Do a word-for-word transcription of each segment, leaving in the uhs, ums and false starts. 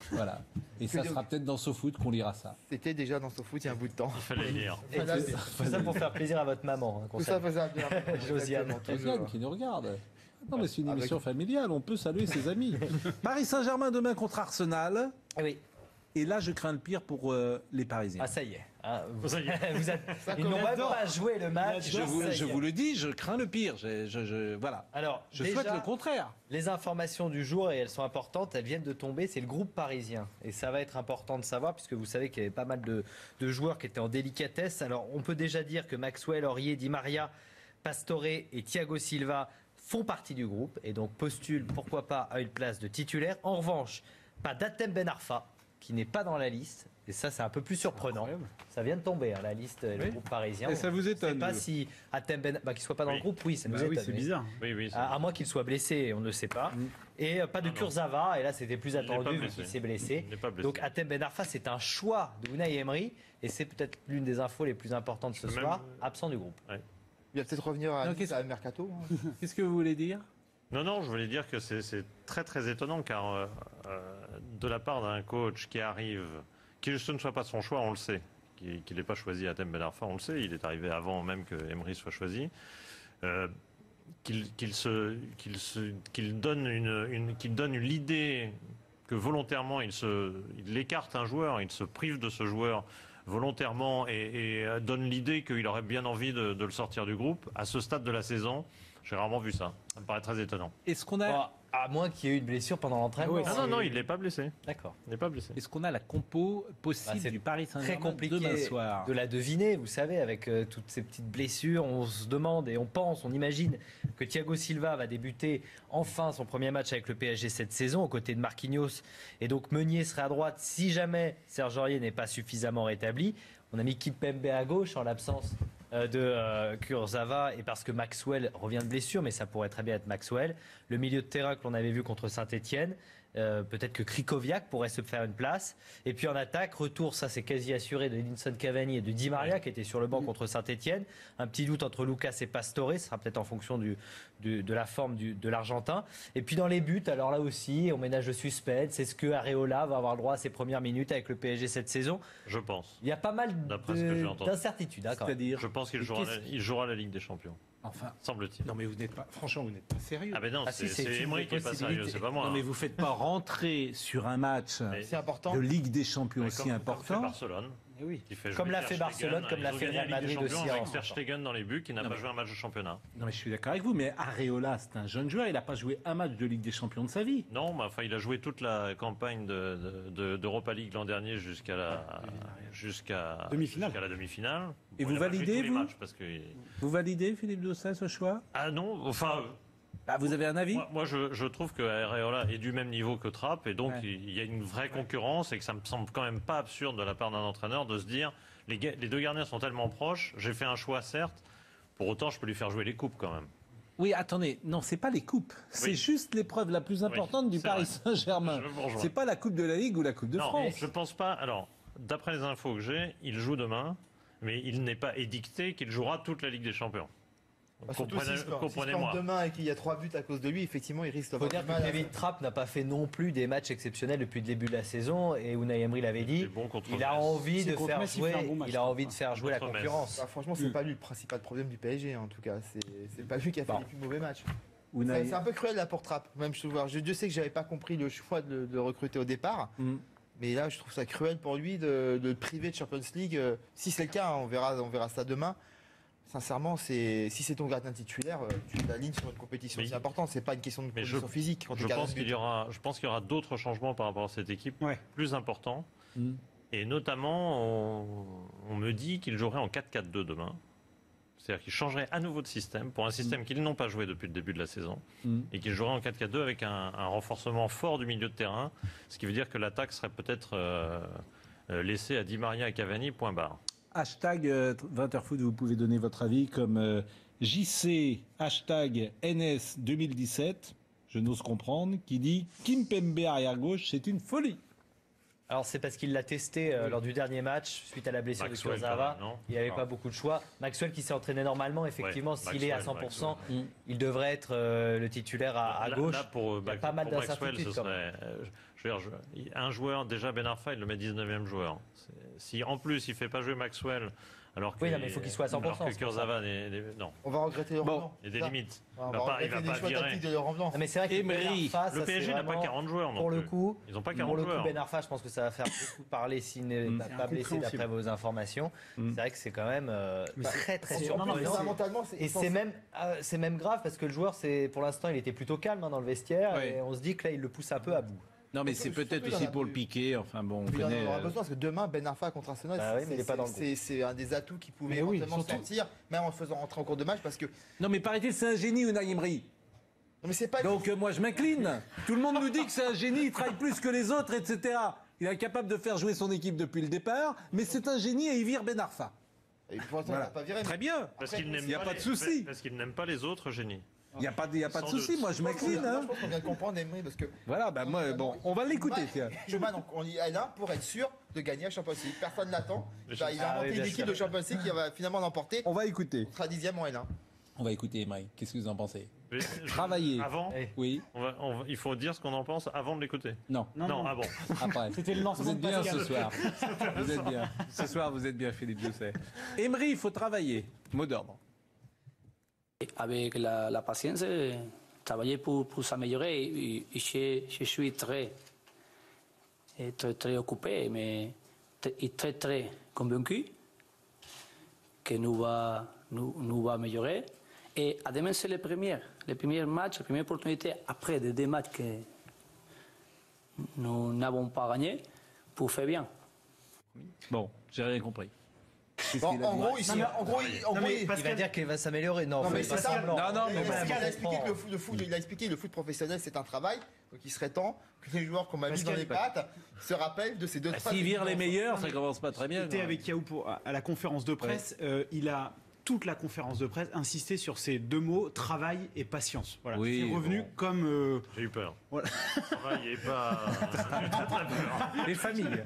Voilà. Et ça sera peut-être dans SoFoot qu'on lira ça. C'était déjà dans SoFoot il y a un bout de temps. Il fallait lire. Et tout, tout ça pour faire plaisir à votre maman. Hein, Tout ça faisait bien. Josiane. Josiane qui nous regarde. Non, mais c'est une émission familiale, on peut saluer ses amis. Paris Saint-Germain demain contre Arsenal. Oui. Et là, je crains le pire pour euh, les Parisiens. Ah, ça y est. Ah, vous, Ça y est. vous êtes, ils n'ont même pas joué le match. Je vous, Ça y je est. vous le dis, je crains le pire. Je, je, je- voilà. Alors, Je déjà, souhaite le contraire. les informations du jour, et elles sont importantes, elles viennent de tomber, c'est le groupe parisien. Et ça va être important de savoir, puisque vous savez qu'il y avait pas mal de, de joueurs qui étaient en délicatesse. Alors, on peut déjà dire que Maxwell, Aurier, Di Maria, Pastore et Thiago Silva font partie du groupe, et donc postulent, pourquoi pas, à une place de titulaire. En revanche, pas d'Atem Ben Arfa, qui n'est pas dans la liste. Et ça, c'est un peu plus surprenant. Ça vient de tomber, hein, la liste, le Oui. groupe parisien. Et ça vous étonne, Je ne sais pas vous si Atem Ben... Bah, qu'il ne soit pas dans Oui. le groupe, oui, ça nous Bah oui, étonne. c'est mais- bizarre. Oui, oui. c'est- À, à moins qu'il soit blessé, on ne le sait pas. Mm. Et euh, pas de Ah non. Kurzawa, et là c'était plus Il n'est pas attendu vu blessé. qu'il s'est blessé. Il n'est pas blessé. Donc Atem Ben Arfa, c'est un choix de Unai Emery, et c'est peut-être l'une des infos les plus importantes ce Même- soir, absent du groupe. Il va peut-être revenir à, Non, Nice, qu'est-ce- à Mercato. hein. Qu'est-ce que vous voulez dire? Non, non, je voulais dire que c'est c'est très très étonnant car euh, euh, de la part d'un coach qui arrive, que ce ne soit pas son choix, on le sait, qu'il qu'il n'ait pas choisi Atem Ben Arfa, on le sait, il est arrivé avant même que Emery soit choisi, euh, qu'il qu'il se, qu'il se, qu'il donne une, une, qu'il donne l'idée que volontairement il, se, il écarte un joueur, il se prive de ce joueur volontairement et, et donne l'idée qu'il aurait bien envie de, de le sortir du groupe. À ce stade de la saison, j'ai rarement vu ça. Ça me paraît très étonnant. Est-ce qu'on a, Bon, à moins qu'il y ait eu une blessure pendant l'entraînement. Oui, Non, non, non, il n'est pas blessé. D'accord. Il n'est pas blessé. est-ce qu'on a la compo possible Bah, c'est du Paris Très Saint-Germain compliqué demain soir? de la deviner, vous savez, avec euh, toutes ces petites blessures. On se demande et on pense, on imagine que Thiago Silva va débuter enfin son premier match avec le P S G cette saison, aux côtés de Marquinhos. Et donc Meunier serait à droite si jamais Serge Aurier n'est pas suffisamment rétabli. On a mis Kimpembe à gauche en l'absence euh, de euh, Kurzawa et parce que Maxwell revient de blessure, mais ça pourrait très bien être Maxwell. Le milieu de terrain que l'on avait vu contre Saint-Etienne, euh, peut-être que Krikoviak pourrait se faire une place. Et puis en attaque, retour, ça c'est quasi assuré, de Edinson Cavani et de Di Maria qui était sur le banc contre Saint-Etienne. Un petit doute entre Lucas et Pastore, ce sera peut-être en fonction du, du, de la forme du, de l'Argentin. Et puis dans les buts, alors là aussi, on ménage le suspense. Est-ce que Areola va avoir le droit à ses premières minutes avec le P S G cette saison? Je pense. Il y a pas mal D'après ce que j'ai de- entendu. d'incertitudes. Hein, quand même. C'est-à-dire, Je pense qu'il Mais jouera, qu'est-ce- la- il jouera la Ligue des Champions, enfin, semble-t-il. non mais vous n'êtes pas, franchement, vous n'êtes pas sérieux. Ah ben non, Ah si, c'est c'est c'est une Emery qui est pas possibilité. sérieux, c'est pas moi. Non mais hein. vous faites pas rentrer sur un match Mais- C'est important. de Ligue des Champions Mais aussi comme- Comme fait important. Barcelone, Eh oui. qui fait Comme jouer l'a Ter fait Stegen. Barcelone, comme Ils l'a ont fait gagné Real la Ligue des Madrid Champions aussi, avec en- Ter Stegen dans les buts, qui n'a Non, pas mais- joué un match de championnat. Non mais je suis d'accord avec vous, mais Areola c'est un jeune joueur, il n'a pas joué un match de Ligue des Champions de sa vie. Non, mais enfin, il a joué toute la campagne de, de- de- d'Europa League l'an dernier jusqu'à la jusqu'à Demi-finale. jusqu'à la demi-finale. Et Bon, vous il a pas joué validez, tous les vous matchs parce que Vous validez Philippe Doucet ce choix? ah non, enfin. Ah, vous avez un avis? Moi, moi, je, je trouve que Areola est du même niveau que Trapp et donc Ouais. il y a une vraie concurrence et que ça me semble quand même pas absurde de la part d'un entraîneur de se dire les, ga- les deux gardiens sont tellement proches, j'ai fait un choix certes, pour autant je peux lui faire jouer les coupes quand même. Oui, attendez, non, c'est pas les coupes. C'est Oui. juste l'épreuve la plus importante du c'est Paris vrai. Saint-Germain. Je vous rejoins. C'est pas la Coupe de la Ligue ou la Coupe de non, France. je pense pas. Alors, d'après les infos que j'ai, il joue demain, mais il n'est pas édicté qu'il jouera toute la Ligue des Champions. Bah, surtout Comprenez- s'il se plante- s'il se plante Comprenez-moi. demain et qu'il y a trois buts à cause de lui, effectivement, il risque Il faut d'avoir dire du que mal à- Kevin Trapp n'a pas fait non plus des matchs exceptionnels depuis le début de la saison et Unai Emery l'avait dit. C'est bon contre Il a Metz. envie C'est de contre faire Metz, il jouer. fait un bon match, Il a envie de faire jouer la Contre Metz. concurrence. Bah, franchement, c'est Mm. pas lui le principal problème du P S G, hein, en tout cas. C'est c'est pas lui qui a fait Bon. les plus mauvais matchs. Unai- C'est c'est un peu cruel là pour Trapp. Même je, trouve. Alors, je, je sais que j'avais pas compris le choix de, le- de le recruter au départ, Mm. mais là, je trouve ça cruel pour lui de, de le priver de Champions League. Euh, Si c'est le cas, hein, on verra, on verra ça demain. Sincèrement, c'est si c'est ton gardien titulaire, euh, tu l'alignes sur une compétition Mais aussi il- importante. C'est pas une question de Mais condition je- physique. Quand Je t'es gardien pense de qu'il but. y aura, je pense qu'il y aura d'autres changements par rapport à cette équipe, Ouais. plus importants. Mm. Et notamment, on, on me dit qu'il jouerait en quatre quatre deux demain. C'est-à-dire qu'il changerait à nouveau de système, pour un système qu'ils n'ont pas joué depuis le début de la saison, Mm. et qu'il jouerait en quatre quatre deux avec un, un renforcement fort du milieu de terrain, ce qui veut dire que l'attaque serait peut-être euh, euh, laissée à Di Maria et Cavani, point barre. Hashtag euh, vingt heures foot, vous pouvez donner votre avis comme euh, J C, hashtag N S deux mille dix-sept, je n'ose comprendre, qui dit Kimpembe arrière-gauche, c'est une folie. Alors c'est parce qu'il l'a testé euh, lors du dernier match suite à la blessure Maxwell, de Kurzawa. quand même, non Il n'y avait Ah. pas beaucoup de choix. Maxwell qui s'est entraîné normalement, effectivement, Ouais, s'il est à Maxwell, cent pour cent, Maxwell. il devrait être euh, le titulaire à, à Là- gauche. Là, pour, Il y a Max- pas mal pour Maxwell, d'incertitudes, ce quand même. serait, euh, je veux dire, je- un joueur, déjà Ben Arfa, il le met dix-neuvième joueur. C'est- Si en plus il fait pas jouer Maxwell, alors que, Oui, non, mais il faut qu'il soit à cent pour cent, alors que c'est pour ça. Kurzawa n'est- n'est- non, On va regretter Laurent Bon. Blanc. il y a des Ça. limites. On Il va va pas, il regretter va les pas choix virer. tactiques de Laurent Blanc. Ah, mais c'est vrai que Emery. Ben Arfa, Le ça, P S G c'est n'a pas vraiment- quarante joueurs non Pour le plus. coup, Ils n'ont pas pour quarante le coup, joueurs. Ben Arfa, je pense que ça va faire beaucoup parler s'il n'est Mm. pas- C'est pas blessé incompréhensible. d'après vos informations. Mm. C'est vrai que c'est quand même euh, Mais très très c'est- surprenant. non, non, mais Fondamentalement, c'est- Et je pense- c'est même, euh, c'est même grave parce que le joueur, c'est, pour l'instant, il était plutôt calme hein, dans le vestiaire Ouais. et on se dit que là, il le pousse un peu à bout. Non, mais Surtout- c'est peut-être surtout, il y en aussi a pour le plus. piquer. Enfin bon, on Il en connaît. aura euh, besoin parce que demain, Ben Arfa contre Arsenal, Bah oui, c'est- mais il est pas c'est- dans le groupe. c'est c'est un des atouts qui pouvait Mais oui, éventuellement surtout- sortir, même en le faisant rentrer en cours de match, parce que. Non, mais paraît-il, c'est un génie, Unai Emery. Non, mais c'est pas. Donc euh, moi, je m'incline. Tout le monde nous dit que c'est un génie, il travaille plus que les autres, et cetera. Il est incapable de faire jouer son équipe depuis le départ, mais c'est un génie et il vire Ben Arfa. Et pour l'instant, il Voilà. n'a pas viré. Très bien. Parce Après, qu'il n'aime il y a pas de les- souci. Parce qu'il n'aime pas les autres génies. Il n'y a pas de, il y a pas de Sans souci, doute. moi je Je pense qu'on m'incline. vient- Hein. je pense qu'on vient de comprendre Emery parce que. Voilà, bah moi, bon, on va l'écouter, tiens. Schumann, donc, on y est là pour être sûr de gagner la Champions League. Personne l'attend. Mais Bah, il a Ah inventé oui, une bien équipe sûr. de Champions League qui va finalement l'emporter. On va écouter. On sera dixième en L un. On va écouter, Emery. Qu'est-ce que vous en pensez? Mais je- Travailler. Avant, Eh, Oui. on va- on va- il faut dire ce qu'on en pense avant de l'écouter. Non. Non, Non, non. ah bon. Après. C'était le Vous lancement êtes de bien Pascal. ce soir. Vous êtes bien. Ce soir, vous êtes bien, Philippe Jousset. Emery, il faut travailler. Mot d'ordre. Avec la, la patience, euh, travailler pour, pour s'améliorer. Et, et je, je suis très, et très, très occupé, mais t- et très, très convaincu que nous va, nous, nous va améliorer. Et à demain, c'est les premiers, les premiers matchs, les premières opportunités après des, des matchs que nous n'avons pas gagnés pour faire bien. Bon, j'ai rien compris. Qu'est-ce Bon, qu'il a en dit gros, ici, en gros, il- en Non, gros, mais il- parce- il va dire qu'il va s'améliorer. Non, Non, faut mais pas c'est ça. semblant. Non, non, mais Il a- voilà, il a bon, expliqué que le foot, le foot- il a expliqué que le foot professionnel c'est un travail, donc il serait temps que les joueurs qu'on m'a mis dans Pascal, les pattes se rappellent de ces deux. Bah, trois S'il vire les éléments. meilleurs, ça commence pas très bien. J'étais quoi. avec Yaou pour- à à la conférence de presse. euh, il a toute la conférence de presse insisté sur ces deux mots, travail et patience. Voilà. Oui, c'est revenu bon. comme. euh, J'ai eu peur. Voilà. Il n'est pas. J'ai très, très peur. Les familles.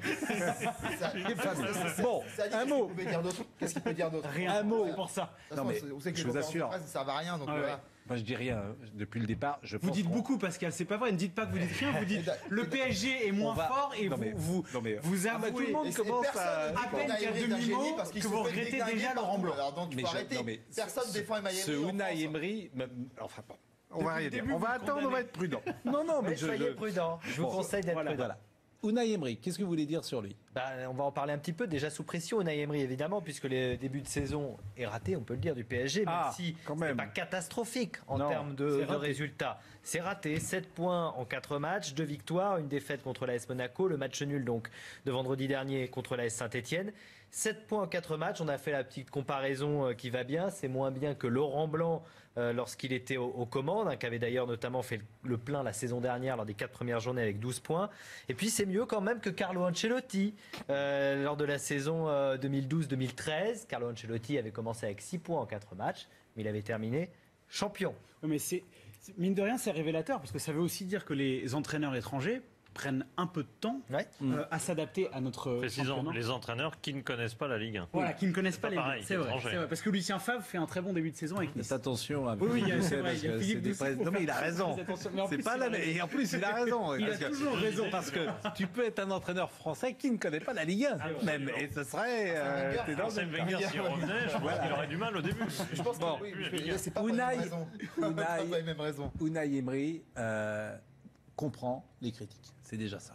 Ça- Les familles. ça- Bon, ça dit, un qu'est-ce mot. qu'il pouvait dire d'autre Qu'est-ce qu'il peut dire d'autre rien. Un mot. C'est pour ça. De toute Non, façon, mais on sait que je les vous conférences de assure. presse ne servent à rien. Donc Ah ouais. voilà. Moi, je dis rien. hein. Depuis le départ, je Vous pense dites qu'on- beaucoup, Pascal, c'est pas vrai. Ne dites pas que vous dites rien. Vous dites le P S G est moins on va- fort et Non, vous, mais- vous, non, mais- vous Ah, bah, tout avouez. le monde Et- et commence personne à- ne dit à peine qu'on a qu'à Emery d'un demi-mot génie parce qu'il que se vous fait regrettez déglinguer déjà partout. Laurent Blanc. Alors donc, il Mais faut je- arrêter. non, mais Personne ce- défend Emmanuel Ce Emery en Unai France. Emery, même- enfin bon, on Depuis va rien le dire. début, On va vous attendre, on condamnez. va être prudent. Non, non, mais Mais je. soyez je- prudent. Je vous Bon, conseille d'être voilà, prudent. Voilà. Unai Emery, qu'est-ce que vous voulez dire sur lui? Bah, on va en parler un petit peu. Déjà sous pression, Unai Emery évidemment, puisque le début de saison est raté, on peut le dire, du P S G, même Ah, si quand c'est même. pas catastrophique en Non, termes de, c'est de raté. résultats. C'est raté, sept points en quatre matchs, deux victoires, une défaite contre l'A S Monaco, le match nul donc de vendredi dernier contre l'A S Saint-Etienne. sept points en quatre matchs, on a fait la petite comparaison euh, qui va bien, c'est moins bien que Laurent Blanc euh, lorsqu'il était aux, aux commandes, hein, qui avait d'ailleurs notamment fait le, le plein la saison dernière lors des quatre premières journées avec douze points. Et puis c'est mieux quand même que Carlo Ancelotti euh, lors de la saison euh, deux mille douze deux mille treize. Carlo Ancelotti avait commencé avec six points en quatre matchs, mais il avait terminé champion. Oui, mais c'est c'est- mine de rien, c'est révélateur parce que ça veut aussi dire que les entraîneurs étrangers prennent un peu de temps Ouais. euh, à s'adapter à notre Précisons, championnat. les entraîneurs qui ne connaissent pas la Ligue un. Voilà, qui ne connaissent pas pas les pareil, ligues. C'est vrai, étrangers. c'est vrai, parce que Lucien Favre fait un très bon début de saison avec Nice. Faites attention. Hein, Oui, oui, il y a- Philippe c'est vrai, parce il y a que Philippe c'est des Dessous pres- pour Non, mais il a faire raison. très attention. Mais en C'est plus, pas il la a même. raison. Et en plus, il a raison. Il a parce que- toujours raison. Parce que tu peux être un entraîneur français qui ne connaît pas la Ligue un, même. Et ce serait. euh, t'es dans Arsène le- Wenger, s'il revenait, je pense qu'il aurait du mal au début. Je pense que Bon. oui, mais c'est pas pour les Unai- mêmes raisons. Unai- Pas pour les mêmes raisons. Unai Emery euh, comprend les critiques. C'est déjà ça.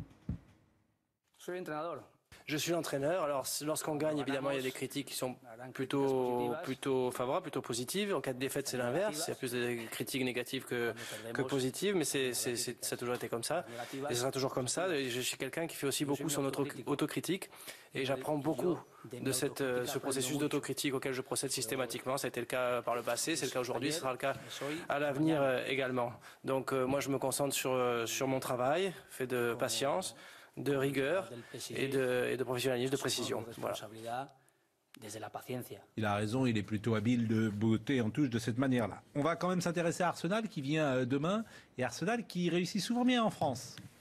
Je suis entraîneur. Je suis l'entraîneur. Alors, c- lorsqu'on gagne, évidemment, il y a des critiques qui sont plutôt, plutôt favorables, plutôt positives. En cas de défaite, c'est l'inverse. Il y a plus de critiques négatives que, que positives, mais c'est, c'est, c'est- ça a toujours été comme ça. Et ce sera toujours comme ça. Et je suis quelqu'un qui fait aussi beaucoup son auto- autocritique. Et j'apprends beaucoup de cette, euh, ce processus d'autocritique auquel je procède systématiquement. Ça a été le cas par le passé, c'est le cas aujourd'hui, ce sera le cas à l'avenir euh, également. Donc, euh, moi, je me concentre sur, euh, sur mon travail, fait de patience, de rigueur et de, et de professionnalisme, de précision. Voilà. Desde la paciencia. Il a raison, il est plutôt habile de beauté en touche de cette manière-là. On va quand même s'intéresser à Arsenal qui vient euh, demain et Arsenal qui réussit souvent bien en France.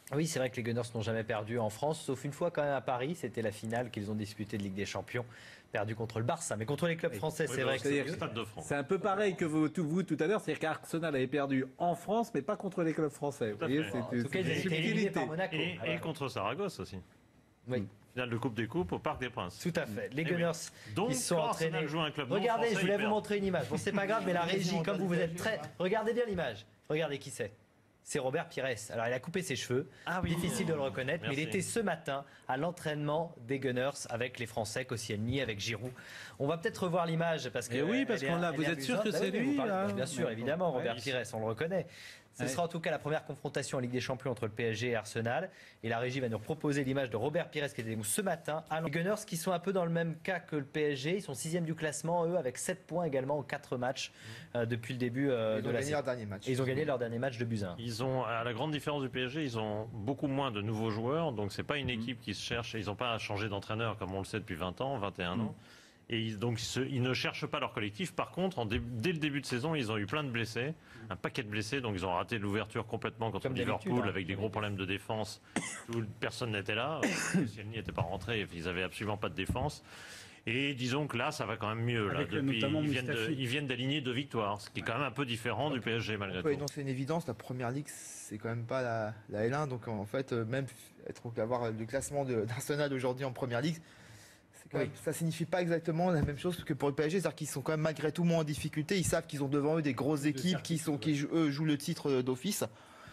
Oui, c'est vrai que les Gunners n'ont jamais perdu en France, sauf une fois quand même à Paris. C'était la finale qu'ils ont disputée de Ligue des Champions, perdu contre le Barça. Mais contre les clubs français, Oui, c'est bah, vrai que c'est c'est le Stade de France. C'est un peu pareil que vous tout, vous, tout à l'heure, c'est-à-dire qu'Arsenal avait perdu en France, mais pas contre les clubs français. Vous Tout à voyez, fait. c'est En tout c'est cas, ils une ont été éliminés subtilité. par Monaco. Et, Ah ouais. et contre Saragosse aussi. Oui, Finale de Coupe des Coupes au Parc des Princes. tout à fait. Les Eh Gunners oui. Donc, qui se sont quand Arsenal entraînés. joue un club non Regardez, français, je voulais ils vous perdent. montrer une image. Bon, c'est pas grave, mais la régie, comme vous, vous êtes très. Regardez bien l'image. Regardez qui c'est. C'est Robert Pires. Alors, il a coupé ses cheveux. Ah oui. Difficile de le reconnaître, mais il Merci. était ce matin à l'entraînement des Gunners avec les Français, Koscielny, avec Giroud. On va peut-être revoir l'image parce que. Eh oui, parce elle est- qu'on l'a- elle vous est êtes sûr amusante. que Bah c'est oui, lui, vous parlez- là Bien sûr, Ouais. évidemment, Robert Ouais. Pires, on le reconnaît. Ce Ouais. sera en tout cas la première confrontation en Ligue des Champions entre le P S G et Arsenal. Et la régie va nous proposer l'image de Robert Pires qui était donc ce matin à les Gunners qui sont un peu dans le même cas que le P S G. Ils sont sixième du classement, eux, avec sept points également en quatre matchs euh, depuis le début euh, Ils de ont la gagné saison. leur dernier match. Et ils ont gagné leur dernier match de buts à un. Ils ont, à la grande différence du P S G, ils ont beaucoup moins de nouveaux joueurs, donc c'est pas une équipe qui se cherche. Ils n'ont pas changé d'entraîneur comme on le sait depuis vingt ans, vingt et un ans. Et ils, donc ils, se- ils ne cherchent pas leur collectif. Par contre, en dé- dès le début de saison, ils ont eu plein de blessés, un paquet de blessés, donc ils ont raté l'ouverture complètement contre Comme d'habitude, Liverpool hein. avec des gros problèmes de défense. Où personne n'était là. Koscielny n'était pas rentré, ils avaient absolument pas de défense. Et disons que là, ça va quand même mieux. Là, Avec, euh, depuis, notamment ils, viennent de- Mustafi. ils viennent d'aligner deux victoires, ce qui est quand même un peu différent du P S G malgré On peut tout. énoncer une évidence, la première ligue, c'est quand même pas la, la L un. Donc en fait, euh, même être avoir le classement de- d'Arsenal aujourd'hui en première ligue, c'est quand même- ça signifie pas exactement la même chose que pour le P S G. C'est-à-dire qu'ils sont quand même malgré tout moins en difficulté. Ils savent qu'ils ont devant eux des grosses équipes qui, sont, qui jou- eux, jouent le titre d'office.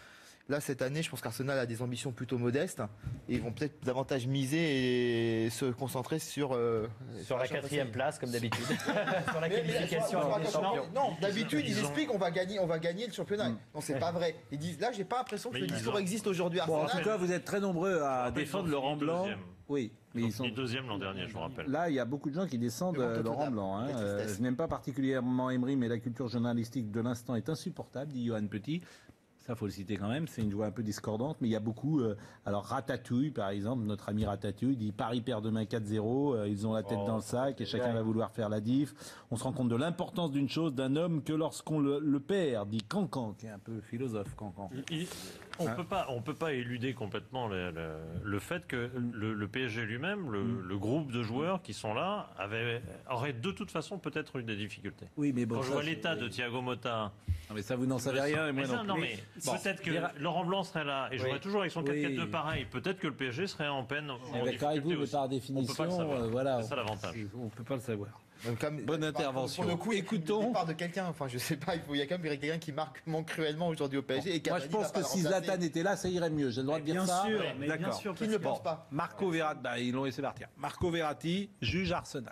Là, cette année, je pense qu'Arsenal a des ambitions plutôt modestes et ils vont peut-être davantage miser et se concentrer sur, euh, Sur la Champions quatrième League. place, comme d'habitude. Sur la Mais- mais- qualification sur- en Ligue des sur- Champions. Non, d'habitude ils, Ils ont- expliquent on va gagner, on va gagner le championnat. Non, c'est pas vrai. Ils disent là, j'ai pas l'impression que Mais le ils discours ont- existe aujourd'hui. Bon, en Arsenal. tout cas, vous êtes très nombreux à rappelle, défendre ils ont Laurent fini Blanc. deuxième. Oui, mais Ils ont ils sont. fini deuxième l'an dernier, je vous rappelle. Là, il y a beaucoup de gens qui descendent Devant euh, Tottenham. Laurent Blanc. hein. La Euh, tristesse. je n'aime pas particulièrement Emery, mais la culture journalistique de l'instant est insupportable, dit Johan Petit. Ça, faut le citer quand même. C'est une voix un peu discordante, mais il y a beaucoup. euh, alors, Ratatouille, par exemple, notre ami Ratatouille dit Paris perd demain quatre zéro. euh, ils ont la tête Oh, dans le sac et chacun ouais. va vouloir faire la diff. On se rend compte de l'importance d'une chose, d'un homme, que lorsqu'on le, le perd, dit Cancan, qui est un peu philosophe, Cancan. Il- on Hein peut pas, on peut pas éluder complètement le, le- le fait que le, le P S G lui-même, le, Mm. le groupe de joueurs qui sont là, avait, aurait de toute façon peut-être eu des difficultés. Oui, mais bon. Quand je ça, vois c'est- l'état de Thiago Motta, Non, mais ça, vous n'en savez rien, et moi mais non ça, plus. non, mais Bon, peut-être que les ra- Laurent Blanc serait là et jouerait Oui. toujours avec son Oui. quatre quatre deux pareil. Peut-être que le P S G serait en peine. En Eh ben, d'accord avec vous, difficulté mais aussi. par On peut pas le définition, savoir. euh, voilà. C'est ça l'avantage. On ne peut pas le savoir. Donc, comme- Bonne bah, intervention. Pour le coup, Écoutons. Le départ de quelqu'un. Enfin, je sais pas. Il faut, il y a quand même quelqu'un qui marque manque cruellement aujourd'hui au P S G. Et Moi, Cavani je pense va pas que le si remplacer. Zlatan était là, ça irait mieux. J'ai le droit de dire Bien ça. sûr, mais bien D'accord. sûr. Qui ne le pense pas. Marco Verratti, bah, ils l'ont laissé partir. Marco Verratti, juge Arsenal.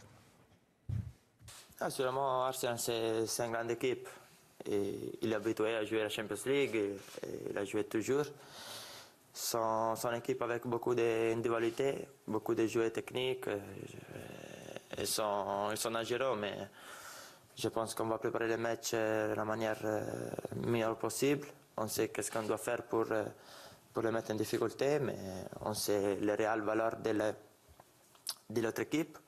Ah, sûrement, Arsenal, c'est c'est une grande équipe. Et il est habitué à jouer à la Champions League et, et il a joué toujours. Son, son équipe avec beaucoup d'individualité, beaucoup de joueurs techniques. euh, Ils sont, ils sont dangereux, mais je pense qu'on va préparer le match euh, de la manière euh, meilleure possible. On sait qu'est-ce qu'on doit faire pour, euh, pour le mettre en difficulté, mais on sait les réelles valeurs de la- de l'autre équipe.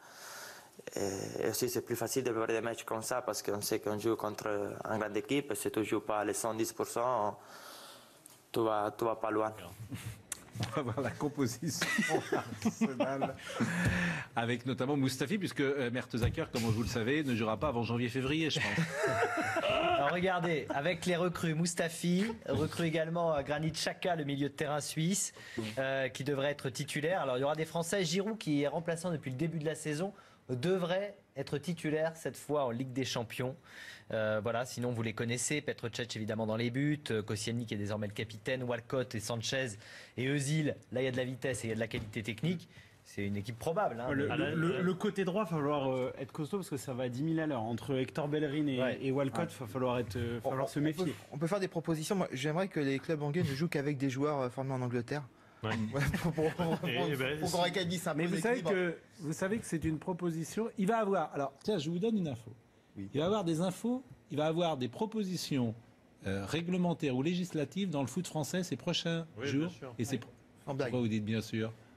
Et aussi, c'est plus facile de préparer des matchs comme ça parce qu'on sait qu'on joue contre une grande équipe et si tu ne joues pas les cent dix pour cent, tu ne vas, tu vas pas loin. On va voir la composition Arsenal. Avec notamment Mustafi, puisque euh, Mertesacker, comme vous le savez, ne jouera pas avant janvier-février, je pense. Alors regardez, avec les recrues, Mustafi, recrue également euh, Granit Xhaka, le milieu de terrain suisse, euh, qui devrait être titulaire. Alors il y aura des Français, Giroud, qui est remplaçant depuis le début de la saison, devrait être titulaire cette fois en Ligue des Champions. Euh, voilà, sinon vous les connaissez, Petr Cech évidemment dans les buts, euh, Koscielny qui est désormais le capitaine, Walcott et Sanchez et Özil. Là il y a de la vitesse et il y a de la qualité technique. C'est une équipe probable. Hein, Le, mais- le- le- le côté droit, il va falloir euh, être costaud parce que ça va à dix mille à l'heure. Entre Hector Bellerin et, Ouais. et Walcott, il va falloir, être, euh, On- falloir se on méfier. peut- On peut faire des propositions. Moi, j'aimerais que les clubs anglais ne jouent qu'avec des joueurs euh, formés en Angleterre. Ouais. Ouais, pour pour, pour, pour, Et, ben, pour qu'on rétablisse un Mais peu vous savez, l'équilibre. que, vous savez que c'est une proposition. Il va avoir. Alors, tiens, je vous donne une info. Oui. Il va avoir des infos, il va avoir des propositions euh, réglementaires ou législatives dans le foot français ces prochains Oui, jours. bien sûr. Et c'est Sans blague. pourquoi vous dites bien sûr.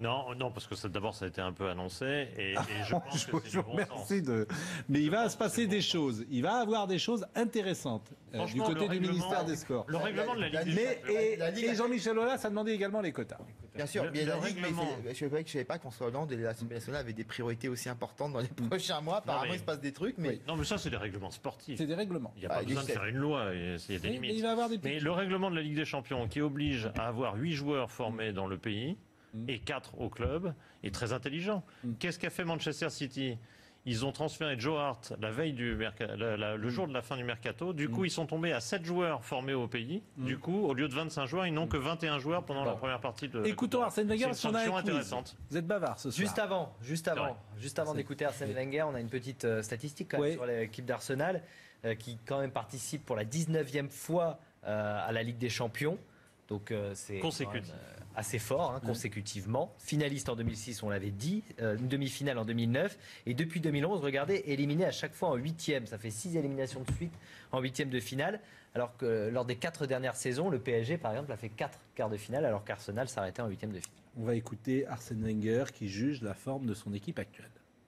Non, non, parce que ça, d'abord, ça a été un peu annoncé, et, et je pense je, que c'est je du vous bon remercie sens. de. Mais il va se passer des choses. Il va avoir des choses intéressantes euh, du Franchement, côté le du règlement- ministère des Sports. Le règlement de la Ligue des Mais Champions. et, La Ligue- et Jean-Michel Aulas a demandé également les quotas. Bien sûr, Le- mais la le Ligue, mais règlement- c'est- je savais pas que- je savais pas que François Hollande et l'Assemblée nationale avaient des priorités aussi importantes dans les prochains mois. Apparemment, mais- il se passe des trucs, mais Oui. Non, mais ça, c'est des règlements sportifs. C'est des règlements. Il n'y a Ah, pas il besoin de sait. faire une loi, et il y a des Mais, limites. mais il va avoir des Mais petits- le règlement de la Ligue des Champions qui oblige à avoir huit joueurs formés dans le pays Mm. et quatre au club est très intelligent. Mm. Qu'est-ce qu'a fait Manchester City? Ils ont transféré Joe Hart la veille du merca- la- la- le jour de la fin du mercato. Du coup, ils sont tombés à sept joueurs formés au pays. Mm. Du coup, au lieu de vingt-cinq joueurs, ils n'ont que vingt et un joueurs pendant la Bon. première partie de. Écoutons Arsène Wenger, C'est parce une qu'on a sanction un quiz. intéressante. Vous êtes bavard ce soir. Juste avant, juste C'est vrai. avant, juste avant C'est- d'écouter Arsène Wenger, on a une petite euh, statistique quand même Ouais. sur l'équipe d'Arsenal euh, qui quand même participe pour la dix-neuvième fois euh, à la Ligue des Champions. Donc euh, c'est quand Consécutif. même, euh, assez fort, hein, consécutivement. Finaliste en deux mille six, on l'avait dit, euh, une demi-finale en deux mille neuf, et depuis deux mille onze, regardez, éliminé à chaque fois en huitième. Ça fait six éliminations de suite en huitième de finale, alors que lors des quatre dernières saisons, le P S G, par exemple, a fait quatre quarts de finale, alors qu'Arsenal s'arrêtait en huitième de finale. On va écouter Arsène Wenger qui juge la forme de son équipe actuelle.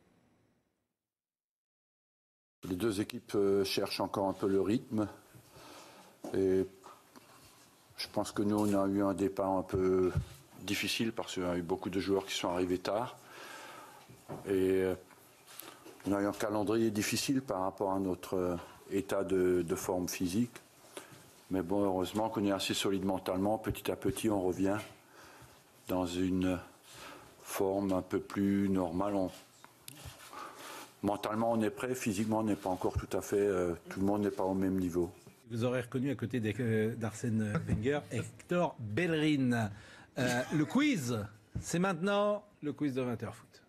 Les deux équipes euh, cherchent encore un peu le rythme. Et je pense que nous, on a eu un départ un peu difficile parce qu'il y a eu beaucoup de joueurs qui sont arrivés tard. Et euh, on a eu un calendrier difficile par rapport à notre euh, état de, de forme physique. Mais bon, heureusement qu'on est assez solide mentalement. Petit à petit, on revient dans une forme un peu plus normale. On- Mentalement, on est prêt. Physiquement, on n'est pas encore tout à fait. euh, tout le monde n'est pas au même niveau. Vous aurez reconnu à côté d'E- euh, d'Arsène Wenger, Hector Bellerin. Euh, le quiz, c'est maintenant le quiz de vingt heures foot.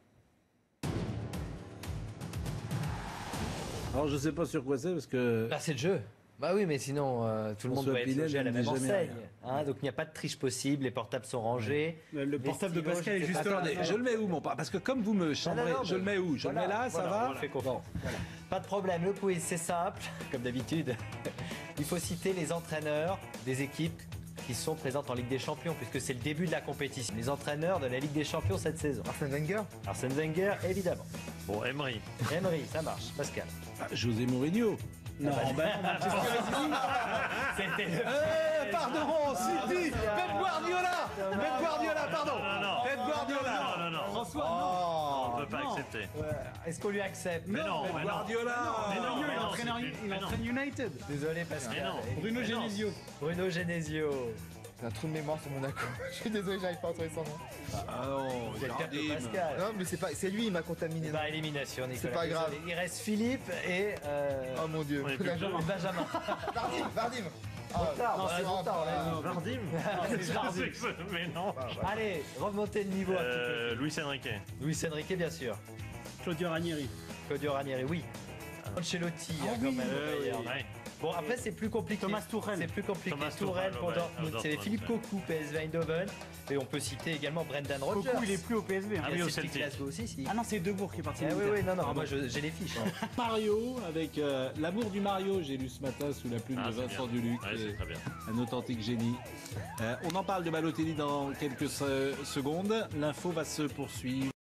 Alors je ne sais pas sur quoi c'est parce que... Bah, c'est le jeu. Bah oui, mais sinon, euh, tout le monde François doit être Pinel logé à la ne même dit jamais enseigne. rien. Hein, donc il n'y a pas de triche possible, les portables sont rangés. Le Les portable de stylos, Pascal est je sais juste pas. là. Attendez, je le mets où mon pas? Parce que comme vous me chambrez, non, non, je mais- le mets où? Je Voilà, le mets là, ça voilà, va? on fait confiance. Pas de problème, le quiz c'est simple, comme d'habitude. Il faut citer les entraîneurs des équipes qui sont présentes en Ligue des Champions, puisque c'est le début de la compétition. Les entraîneurs de la Ligue des Champions cette saison. Arsène Wenger. Arsène Wenger, évidemment. Bon, Emery. Emery, ça marche. Pascal. Ah, José Mourinho. Non, ben non, C'était le... Euh, pardon, City, Pep Guardiola, Pep Guardiola, pardon, Non, non, non. Pep Guardiola. Non, non, non. François, On ne peut pas non. accepter. Est-ce qu'on lui accepte Mais non, Pep mais non. Guardiola. Mais non, il mais non, entraîne, c'est plus- il mais non. entraîne United. Désolé Pascal. Mais non. Bruno Mais non. Genesio. Bruno Genesio. J'ai un trou de mémoire sur Monaco. Je suis désolé, j'arrive pas à retrouver son nom. Ah non, Quel cap de Jardim. Pascal. Non, mais c'est pas, c'est lui, il m'a contaminé. Bah, élimination, Nicolas. C'est pas grave. Désolé. Il reste Philippe et... Euh... Oh mon dieu. On est plus Benjamin. deux. Benjamin. Vardim, Vardim. Ah, Tard, non, bah, c'est trop tard, on l'a dit. Vardim. C'est Jardim. Mais non. Allez, remontez le niveau un petit Euh, Luis Enrique. peu. Luis Enrique, bien sûr. Claudio Ranieri. Claudio Ranieri, oui. Ancelotti, hein, quand même. Euh, au Bayern. ouais. Bon, après, c'est plus compliqué. Thomas Tuchel. C'est plus compliqué. Thomas Tourelle Tuchel, pour ouais, Dortmund. à C'est Dortmund, Philippe ouais. Cocu, P S V Eindhoven. Et on peut citer également Brendan Rodgers. Cocu, il est plus au P S V. hein. Ah Il y oui, a au Celtic Celtic. Glasgow aussi, si. Ah non, c'est Debourg qui est parti. Ah oui, militaire. oui, non, non, Pardon. moi je- j'ai les fiches. hein. Mario avec euh, l'amour du Mario, j'ai lu ce matin sous la plume Ah, de c'est Vincent bien. Duluc, Ouais, qui c'est est très bien. un authentique génie. Euh, on en parle de Balotelli dans quelques se- secondes. L'info va se poursuivre.